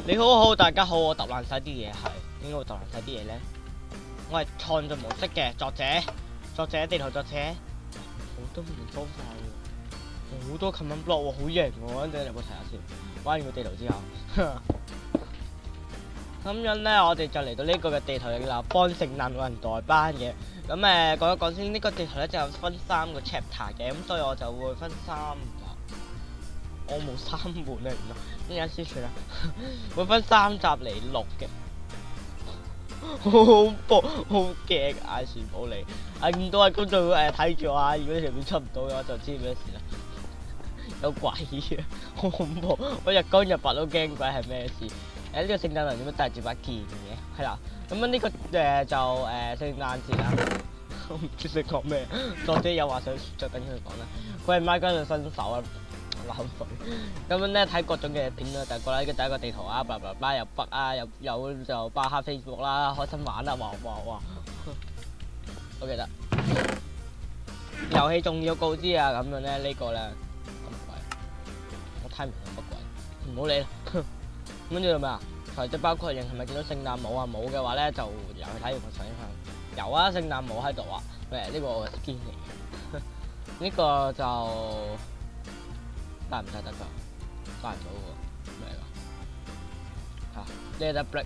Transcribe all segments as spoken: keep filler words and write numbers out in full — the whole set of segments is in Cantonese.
你好好，大家好，我揼爛晒啲嘢係，點解會揼爛晒啲嘢咧？我係創作模式嘅作者，作者地圖作者，好多唔方法喎，好多 command block 喎，好型喎，等陣入去睇下先。玩完個地圖之後，咁樣咧，我哋就嚟到呢個嘅地圖啦，幫聖誕老人代班嘅。咁誒講一講先，呢、這個地圖咧就有分三個 chapter 嘅，咁所以我就會分三集。我冇三門啊，原來呢間先算啦，會分三集嚟錄嘅，好恐怖，好驚，嗌算冇理，嗌咁多位觀眾誒睇住我啊！如果條片出唔到嘅話，就知咩事啦，有鬼啊，好恐怖，我日光日白都驚鬼係咩事？誒呢個聖誕老人點解帶住把劍嘅？係啦，咁樣呢個誒就誒聖誕節啦，我唔知識講咩，作者有話想就等佢講啦，佢係 Minecraft 嘅新手啊。冷水咁樣咧睇各種嘅片啦，就覺得呢個第一個地圖啊，blah blah blah有北啊，有有就巴哈 Facebook 啦，開心玩啦，哇哇哇！我記得遊戲仲要告知啊，咁樣咧呢個咧乜鬼？我睇唔明乜鬼，唔好理啦。跟住做咩啊？或者包括人係咪見到聖誕帽啊？冇嘅話咧就入去睇完個相向。有啊，聖誕帽喺度啊，誒呢個我 skin 嚟嘅，呢個就。帶唔帶得㗎？帶唔到喎，咩嚟㗎？嚇 ，leather brick，leather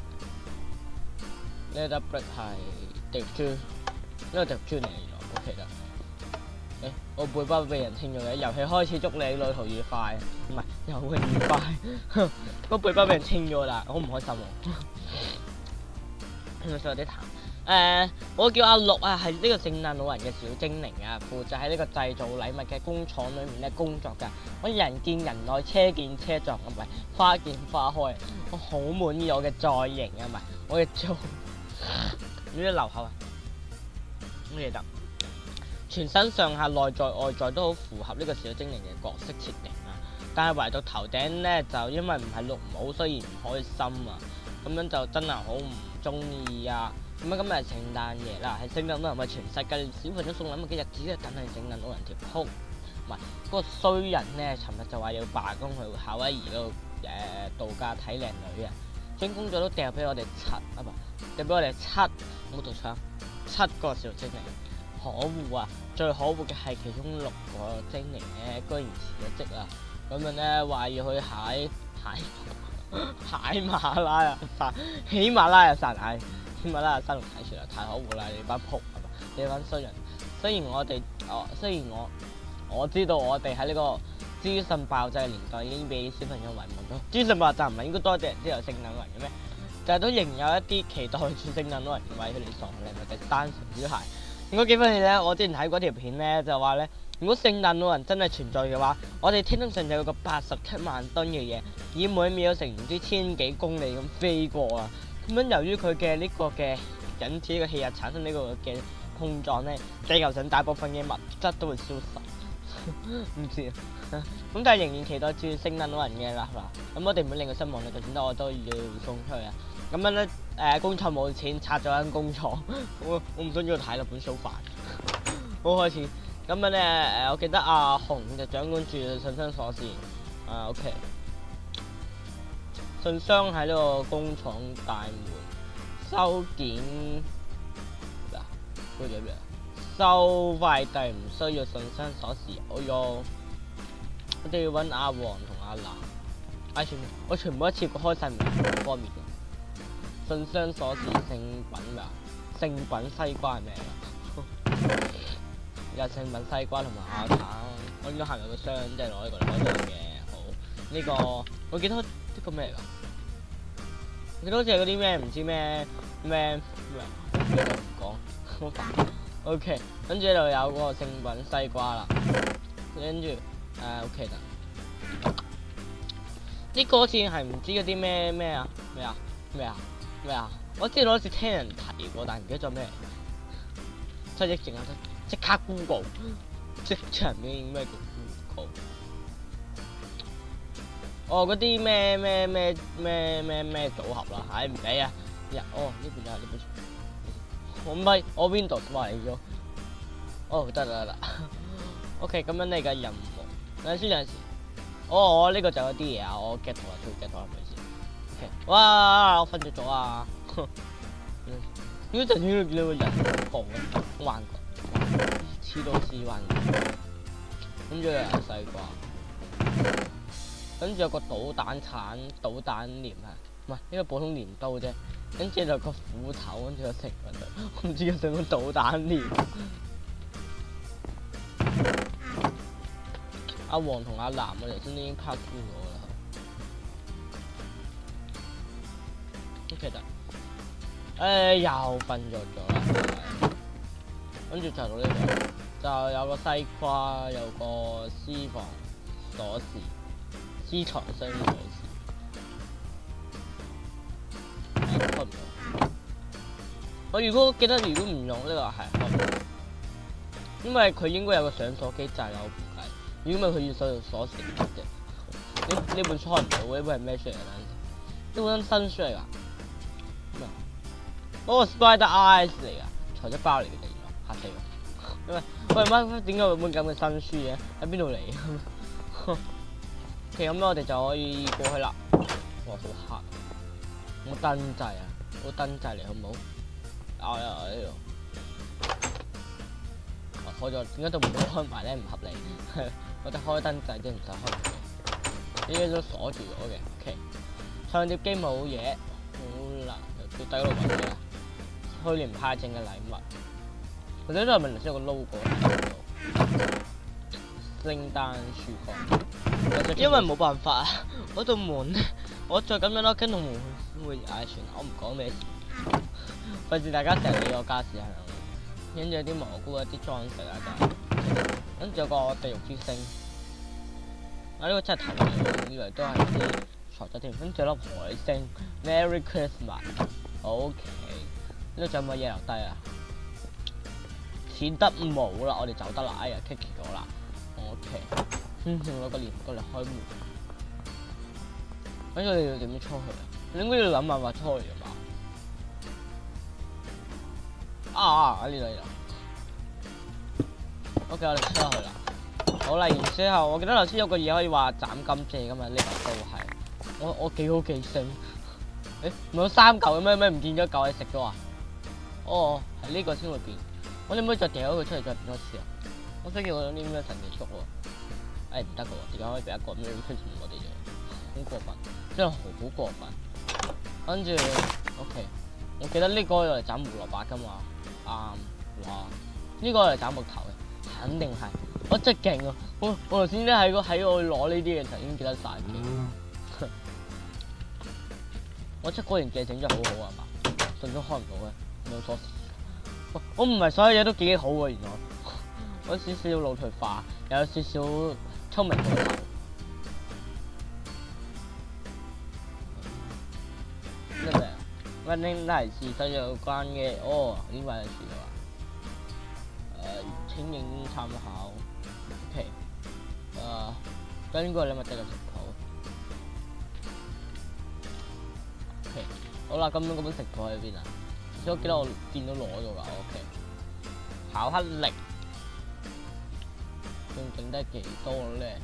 brick 係地磚，呢個地磚嚟原來 ，OK 啦。誒，我背包俾人清咗嘅，遊戲開始祝你旅途愉快，唔係遊戲愉快，個背包俾人清咗啦，好唔開心喎。有啲痰。誒、呃，我叫阿綠啊，係呢個聖誕老人嘅小精靈啊，負責喺呢個製造禮物嘅工廠裏面咧工作㗎。我人見人愛，車見車撞，唔係花見花開。我好滿意我嘅造型啊，唔係我嘅造。呢啲流口啊，咁記得。全身上下內在外在都好符合呢個小精靈嘅角色設定啊，但係唯獨頭頂咧就因為唔係綠帽，所以唔開心啊。咁樣就真係好唔中意啊！咁啊，今日係聖誕夜啦，係聖誕老人為全世界小朋友送禮物嘅日子咧，等係聖誕老人條哭，唔係嗰個衰人咧，尋日就話要罷工去夏威夷嗰度誒度假睇靚女啊，將工作都掉俾我哋七啊唔係掉俾我哋七，冇讀錯，七個小精靈，可惡啊！最可惡嘅係其中六個精靈咧，居然辭咗職啊！咁樣咧話要去海海喜馬拉雅山，喜馬拉雅山唉。喜馬拉雅山度睇船啊，太可惡啦！你班仆係嘛？你班衰人。雖然我哋，哦，雖然我我知道我哋喺呢個資訊爆炸嘅年代已經俾小朋友遺忘咗。資訊爆炸唔係應該多謝人知道聖誕老人嘅咩？但係都仍有一啲期待住聖誕老人為佢哋送禮物嘅單純小孩。應該幾分氣咧？我之前睇嗰條片咧就話咧，如果聖誕老人真係存在嘅話，我哋天空上就有個八十七萬噸嘅嘢，以每秒成唔知千幾公里咁飛過啊！咁樣由於佢嘅呢個嘅引致呢個氣壓產生呢個嘅碰撞咧，地球上大部分嘅物質都會消失。唔知啊，咁但係仍然期待住聖誕老人嘅啦，係嘛？咁我哋唔會令佢失望嘅，就算得我都要送出去啊。咁樣咧，誒工廠冇錢拆咗間工廠，我我唔想要睇啦，本數煩。好開始，咁樣咧誒，我記得阿紅就掌管住信箱鎖匙，啊 OK。信箱喺呢個工廠大門收件嗱，嗰啲咩啊？收快遞唔需要信箱鎖匙，我要我哋要揾阿黃同阿藍，唉全我全部一次過開晒唔同方面嘅信箱鎖匙聖品咩啊？聖品西瓜係咩啊？有聖品西瓜同埋阿橙，我應該行入個箱，即係攞呢個嚟開箱嘅。好，呢個我記得呢個咩嚟㗎？你好似係嗰啲咩唔知咩咩咩唔講，好煩。OK， 跟住呢度有個聖品西瓜啦，跟住誒 OK 啦。呢個好似係唔知嗰啲咩咩啊咩啊咩啊咩啊，我知道好似聽人提過，但係唔記得咗咩。即係一陣間即刻 Google， 即場面咩叫 Google？哦，嗰啲咩咩咩咩咩咩組合啦，唉唔理啊！呀，哦呢邊啊呢邊，我唔係我 Windows 壞咗，哦得啦得啦 ，OK 咁樣你嘅任務，等陣先陣時，哦我呢個就有啲嘢啊，我 get 到啦，跳 get 到啦，唔好意思 OK， 哇！我瞓着咗啊！點解突然間見到個人浮嘅幻覺？黐到絲幻覺。跟住又有西瓜，跟住有個導彈鏟、導彈鐮啊，唔係呢個普通鐮刀啫。跟住就個斧頭，跟住個成品度，我唔知佢上個導彈鐮。阿黃同阿藍我哋先已經拍คู่咗啦。OK 得，誒又瞓着咗啦，跟住就到呢度。就有個西瓜，有個私房鎖匙，私藏箱鎖匙。開唔到。我如果記得，如果唔用呢個係開唔到，因為佢應該有個上鎖機制啦，我估計。如果唔係佢要鎖鎖匙嘅。呢呢本開唔到，呢本係咩書嚟㗎？呢本新書嚟㗎。咩？嗰個 Spider Eyes 嚟㗎，材質包嚟嘅地方，嚇死我！因為喂乜點解會本咁嘅新書嘅？喺邊度嚟？OK， 咁我哋就可以過去啦。哇，好黑！冇燈掣啊，冇燈掣嚟好唔好？啊啊呢度，開咗，點解都唔好開埋咧？唔合理。我得開燈掣啫，唔使開。呢啲都鎖住咗嘅。OK， 唱碟機冇嘢，好難。到底嗰度揾咩啊？去年派證嘅禮物。或者都係咪頭先有個 logo 聖誕樹幹，因為冇辦法啊！嗰道門，我再咁樣咯，跟到門會唉算啦，我唔講咩事，費事大家成日理我家事係。跟住有啲蘑菇、一啲裝飾啊，跟住有個地獄之星，啊呢個真係頭嚟，以為都係啲材質添。跟住粒海星 ，Merry Christmas，OK， 呢度仲有冇嘢留低啊？錢得冇啦，我哋走得啦，哎呀 kick 咗啦 ，OK， 嗯，用攞個鐮過嚟開門，跟住你要點樣出去啊？你應該要諗辦法出去㗎嘛？啊啊！呢度呢度 ，OK， 我哋出去啦。好啦，然之後我記得頭先有個嘢可以話斬金借㗎嘛，呢嚿都係，我我幾好記性。誒，唔係有三嚿嘅咩？咩唔見咗一嚿你食咗啊？哦，係呢個先會變。我哋可唔可以再掉咗佢出嚟再變多次啊？我想要嗰啲咩神奇竹喎，誒唔得嘅喎，點解可以俾一個咩 Christmas 我哋嘅？好過分，真係好過分。跟住 OK， 我記得呢個用嚟斬胡蘿蔔㗎嘛，啱、嗯，哇！呢、這個用嚟斬木頭嘅，肯定係，我真係勁啊！我我頭先咧喺個喺我攞呢啲嘅時候已經記得晒嘅。我真係果然記性真係好好啊嘛，順都開唔到嘅，冇鎖匙。我唔係所有嘢都幾好喎，原來我有少少腦退化，又有少少聰明過頭。咩嚟啊？溫馨提示對有關嘅，哦，呢塊係樹啊嘛。誒，請認真參考。OK， 誒，跟個禮物繼續食譜。OK， 好啦，咁樣嗰本食譜喺邊啊？我記得我見到攞咗㗎 ，OK。考克力仲剩得幾多咧？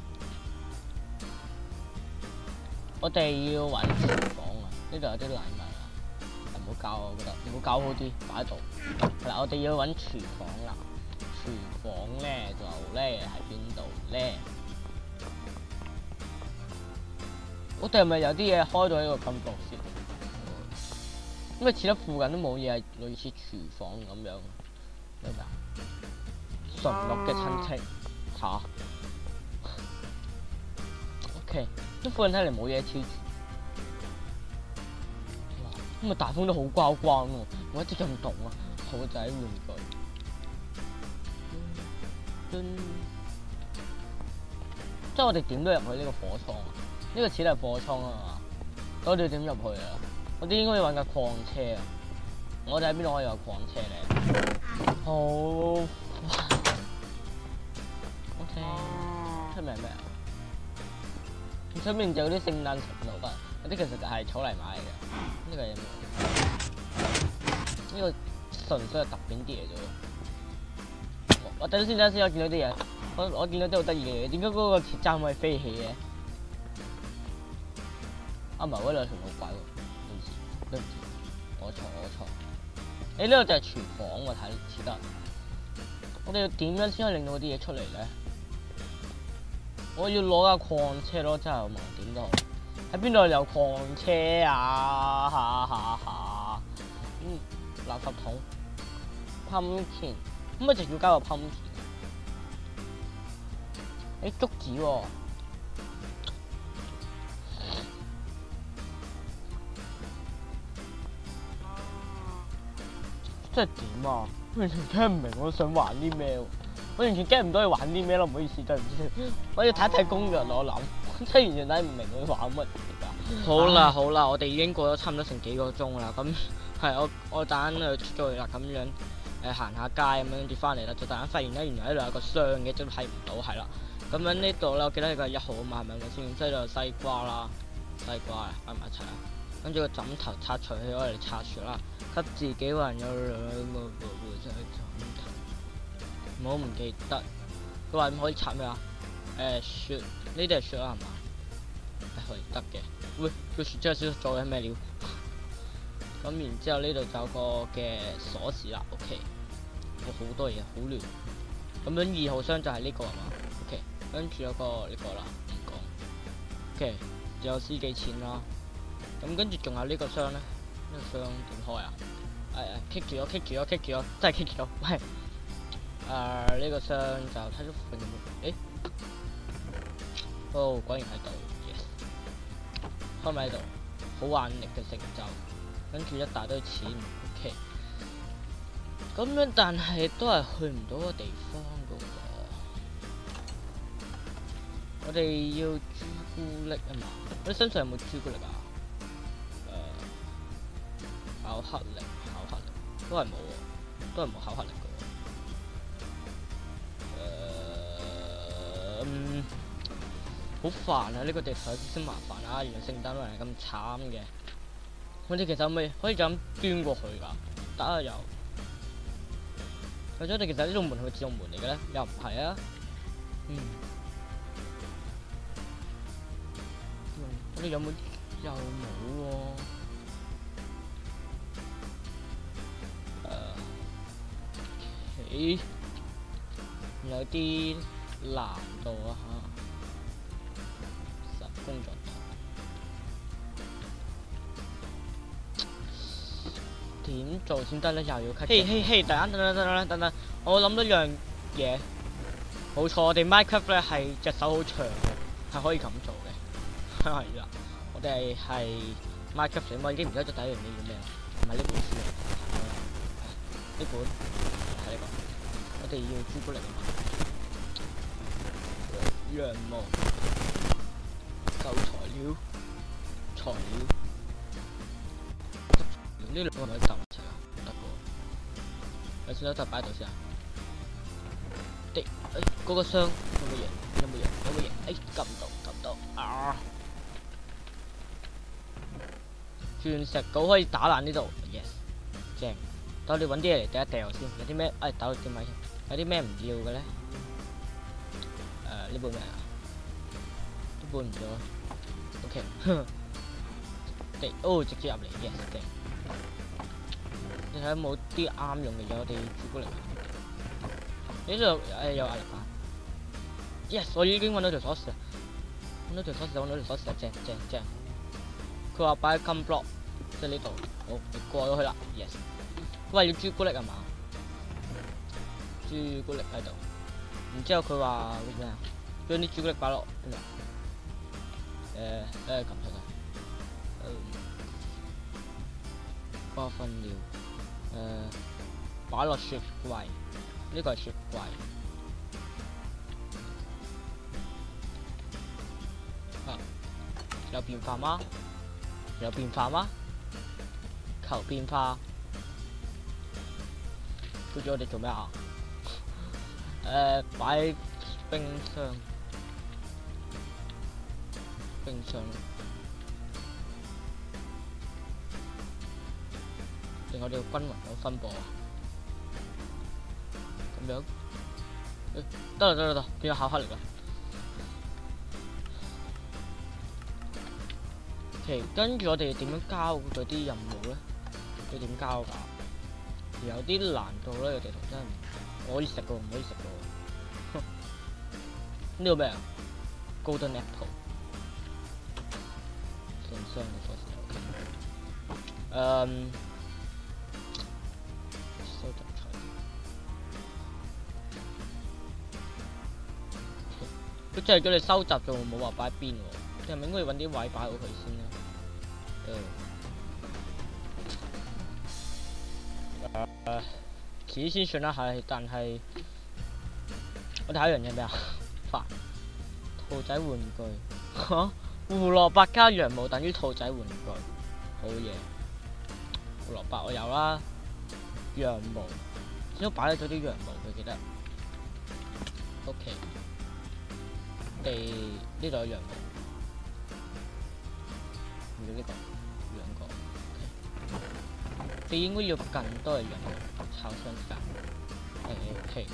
我哋要揾廚房啊！呢度有啲禮物啊，唔好搞我覺得，唔好搞好啲，擺喺度。係啦，我哋要揾廚房啦。廚房咧就咧喺邊度咧？我哋係咪有啲嘢開到呢個金角先？因為似得附近都冇嘢係類似廚房咁樣，咩㗎？純綠嘅親戚嚇 ，OK， 啲附近睇嚟冇嘢超住，咁啊大風都好光光喎，我一啲咁凍啊，兔仔玩具，嗯、即係我哋點都入去呢個火倉啊？呢、呢個似係火倉啊嘛，我哋點入去啊？我哋應該要揾架礦車啊！我哋喺邊度可以有礦車咧？好，OK， 出名咩啊？出面就有啲聖誕神鹿啊！嗰啲其實就係草泥馬嚟嘅。呢個嘢咩？呢個純粹係特別啲嘢啫喎。我等先，等先，我見到啲嘢，我我見到啲好得意嘅嘢。點解嗰個鐵踭可以飛起嘅？ 啊唔係嗰兩條路軌喎，對唔住對唔住，我錯我錯。誒呢個就係廚房喎，睇似得。我哋要點樣先可以令到嗰啲嘢出嚟咧？我要攞架礦車咯，真係盲點都好。喺邊度有礦車啊？下下下，嗯，垃圾桶 pumpkin， 咁咪直接加個 pumpkin。誒竹子喎、哦，真係點啊？完全聽唔明我想玩啲咩喎，我完全 get 唔到你玩啲咩咯，唔好意思，對唔住。我要睇睇攻略我諗，真係完全睇唔明佢玩乜嘢㗎。好啦好啦，我哋已經過咗差唔多成幾個鐘啦，咁係我我等陣出咗去啦，咁樣誒行下街咁樣跟住翻嚟啦，就突然發現咧原來呢度有個箱嘅，即係睇唔到係啦。咁樣呢度咧，我記得呢個係一號啊嘛，係咪咪先？即係度西瓜啦，西瓜啊，擺埋一齊啊。跟住個枕頭拆除起我哋拆雪啦，給自己個人有兩個保護就係枕頭。唔好唔記得，佢話唔可以拆咩啊？誒雪，呢啲係雪啦係嘛？係可以得嘅。喂，個雪真係少咗嘅咩料？咁然之後呢度就有個嘅鎖匙啦 ，OK。我好多嘢，好亂。咁樣二號箱就係呢個係嘛 ？OK。跟住有個呢個啦，唔講。OK，仲有司機錢啦。咁跟住仲有呢個箱咧，呢個箱點開啊？誒誒，棘住咗，棘住咗，棘住咗，真係棘住咗。喂，誒呢個箱就睇咗份誒，哦，果然喺度 ，yes。開埋喺度，好眼力嘅成就。跟住一大堆錢 ，OK。咁樣但係都係去唔到個地方噶喎。我哋要朱古力啊嘛，我哋身上有冇朱古力啊？誒、呃，巧克力，巧克力都係冇喎，都係冇巧克力嘅喎。誒、呃，嗯，好煩啊！呢、這個地頭有啲先麻煩啊，原來聖誕老人係咁慘嘅。我哋其實可唔可以可以就咁捐過去㗎？得啊又。或者我哋其實呢度門係咪自動門嚟嘅咧？又唔係啊。嗯。我哋有冇？又冇喎。誒。咦？有啲難度啊嚇。實工作台。點做先得咧？又要 cut。嘿嘿嘿！等等等等等等等，我諗到樣嘢。冇錯，我哋 Minecraft 咧係隻手好長嘅，係可以咁做嘅。係啦，我哋係 Minecraft 我已經唔記得咗第一樣嘢叫咩，唔係呢本書嚟。呢本係呢個，我哋要朱古力啊嘛。羊毛、舊材料、材料。呢兩個咪搭埋一齊啊？得個，有先啦，就擺喺度先啊。的，誒，嗰個箱有冇嘢？有冇嘢？有冇嘢？誒，撳唔到，撳唔到啊！鑽石鎬可以打爛呢度 ，yes， 正。等我哋揾啲嘢嚟掉一掉先。有啲咩？誒，打到點位？有啲咩唔要嘅咧？誒，呢本咩啊？呢本唔要 ，OK。的，哦，直接入嚟 ，yes， 正。你睇下冇啲啱用嘅嘢，我哋朱古力。呢度誒有壓力板。Yes， 我已經揾到條鎖匙，揾到條鎖匙，揾到條鎖匙，正正正。佢話擺喺 com block， 即係呢度。好，你過咗去啦。Yes。佢話要朱古力係嘛？朱古力喺度。然之後佢話咩啊？將啲朱古力擺落邊度？誒誒，撳出嚟。花分料。誒，擺落雪櫃，呢個係雪櫃。啊，有變化嗎？有變化嗎？求變化。叫咗我哋做咩啊？誒，擺冰箱，冰箱。定我哋要均勻咁分佈啊？咁樣，誒得啦得啦得，變咗巧克力啦。 OK，跟住我哋點樣交嗰啲任務咧？要點交㗎？有啲難度咧，個地圖真係唔可以食喎，唔可以食喎。呢個咩啊 ？Golden Apple。信箱嘅鎖匙。誒，收集材料。佢真係叫你收集仲冇話擺邊喎？你係咪應該要揾啲位擺好佢先咧？誒，誒，遲啲先算啦，係，但係我哋睇一樣嘢咩啊？煩，兔仔玩具嚇，胡蘿蔔加羊毛等於兔仔玩具，好嘢。胡蘿蔔我有啦，羊毛，只要擺咗啲羊毛，佢記得。OK， 地呢度有羊毛，唔要呢個，兩個。你應該要更多嘅羊毛，炒雙間。OK，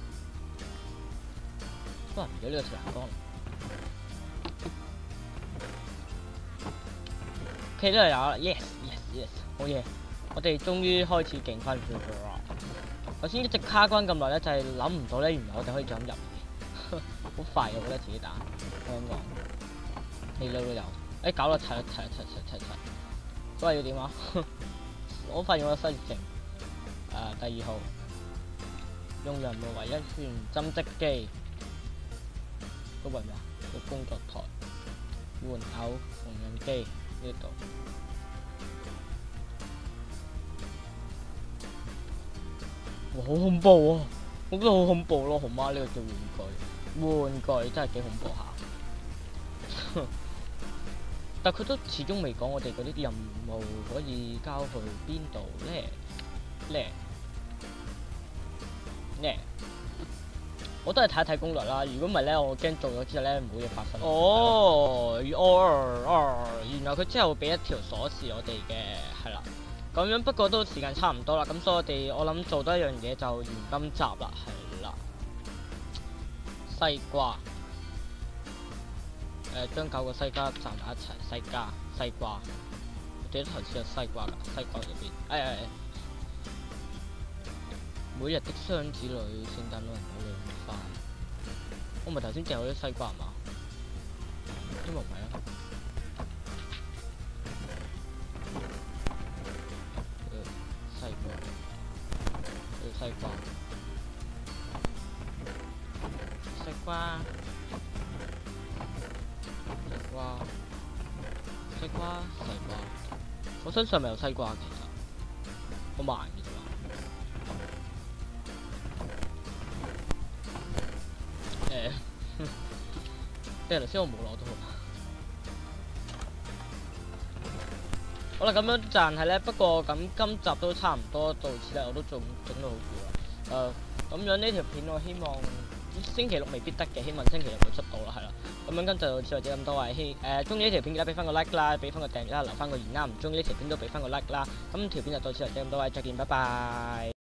哇！唔要呢個條欄杆。OK， 呢度有啦 ，yes yes yes， 好嘢！我哋終於開始勁翻少少啦。頭先一直卡關咁耐咧，就係諗唔到咧，原來我哋可以咁入嘅，好快我覺得自己打香港。你兩都有，誒搞到齊啦齊啦齊齊齊齊，所以要點啊？我發現我失業證，誒、呃、第二號用羊毛為一圈針織機，嗰個係咩啊？個工作台換偶縫紉機呢度。哇！好恐怖啊！我覺得好恐怖咯，熊媽呢個叫玩具，玩具真係幾恐怖下。但佢都始終未講我哋嗰啲任務可以交去邊度咧？咧咧，我都係睇一睇攻略啦。如果唔係咧，我驚做咗之後咧冇嘢發生。哦，哦哦，原來佢之後會俾一條鎖匙我哋嘅，係啦。咁樣不過都時間差唔多啦，咁所以我哋我諗做多一樣嘢就完今集啦，係啦。西瓜。誒，將九個西瓜站埋一齊，西瓜西瓜，我記得頭先有西瓜㗎，西瓜入邊，哎哎哎，每日的雙子女，聖誕老人有兩塊，我唔係頭先淨有啲西瓜係嘛？因為唔係啊，西瓜，西瓜，西瓜。西瓜，西瓜，西瓜，我身上咪有西瓜其實，好慢嘅啫嘛。誒，即係頭先我冇攞到。好啦，咁樣但係咧，不過咁今集都差唔多到此啦，我都仲整到好攰啦。誒，咁樣呢條片我希望星期六未必得嘅，希望星期日會出到啦，係啦。咁樣跟住就似或者咁多位，希誒中意呢條片記得俾翻個 like 啦，俾翻個訂閱啦，留翻個言啦，唔中意呢條片都俾翻個 like 啦。咁條片就到此或者咁多位，再見，拜拜。